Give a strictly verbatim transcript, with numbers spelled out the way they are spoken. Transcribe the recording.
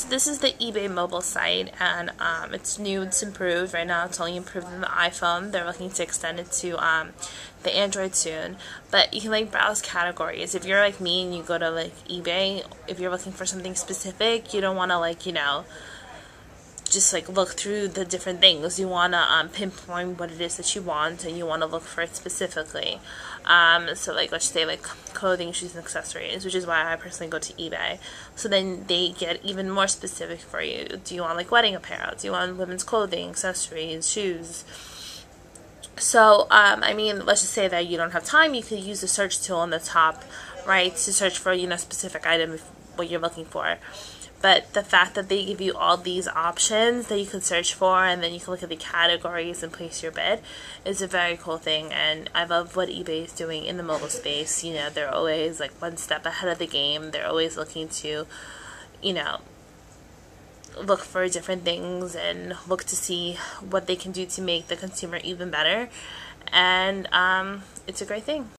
So this is the eBay mobile site, and um, it's new, it's improved. Right now it's only improved in the iPhone. They're looking to extend it to um, the Android soon. But you can like browse categories. If you're like me and you go to like eBay, if you're looking for something specific, you don't want to like, you know, just like look through the different things. You want to um, pinpoint what it is that you want, and you want to look for it specifically. Um, so like let's say like clothing, shoes, and accessories, which is why I personally go to eBay. So then they get even more specific for you. Do you want like wedding apparel? Do you want women's clothing, accessories, shoes? So um, I mean, let's just say that you don't have time. You could use the search tool on the top, right, to search for, you know, specific item, what you're looking for. But the fact that they give you all these options that you can search for, and then you can look at the categories and place your bid, is a very cool thing. And I love what eBay is doing in the mobile space. You know, they're always like one step ahead of the game. They're always looking to, you know, look for different things and look to see what they can do to make the consumer even better. And um, it's a great thing.